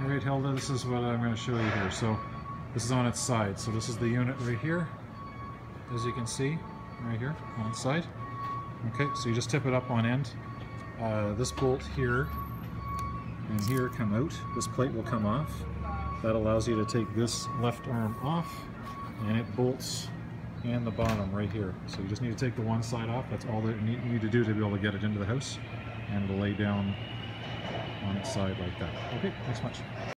Alright, Hilda, this is what I'm going to show you here. So this is on its side. So this is the unit right here, as you can see, right here on its side. Okay, so you just tip it up on end. This bolt here and here come out. This plate will come off. That allows you to take this left arm off, and it bolts in the bottom right here. So you just need to take the one side off. That's all that you need to do to be able to get it into the house, and it'll lay down on its side like that. Okay, thanks much.